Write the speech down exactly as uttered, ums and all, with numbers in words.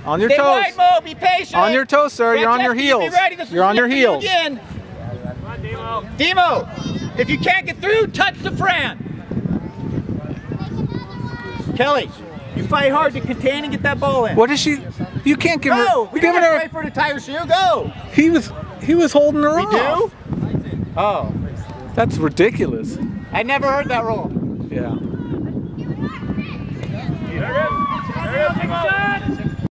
On your Stay toes. wide, Mo. Be patient. On your toes, sir. You're on your Franceschi, heels. Be ready. This You're on your heels. Again. Demo, if you can't get through, touch the Fran. Kelly, you fight hard to contain and get that ball in. What is she? You can't give Go. her. We Giving gotta her. fight for the tire shoe. Go. He was. He was holding her We off. do? Oh. That's ridiculous. I never heard that rule. Yeah. Hurry up, hurry up, take a shot!